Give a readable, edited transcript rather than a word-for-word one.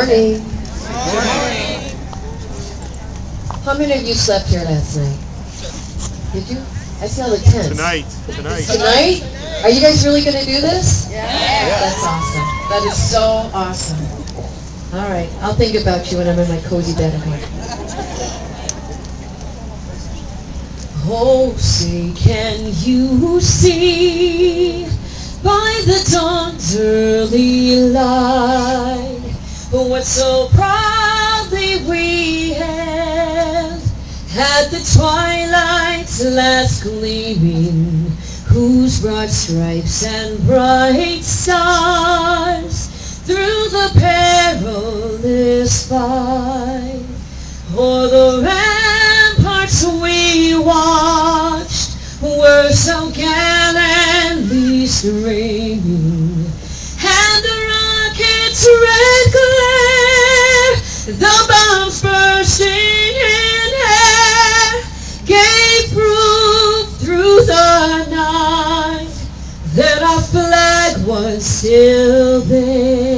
Morning. How many of you slept here last night? Did you? I see all the tents. Tonight. Tonight? Are you guys really going to do this? Yeah. That's awesome. That is so awesome. All right. I'll think about you when I'm in my cozy bed at home. Oh, say, can you see by the dawn's early light what so proudly we have had the twilight's last gleaming, whose broad stripes and bright stars through the perilous fight o'er the ramparts we watched were so gallantly streaming, and the rocket's red glare, the bombs bursting in air, gave proof through the night that our flag was still there.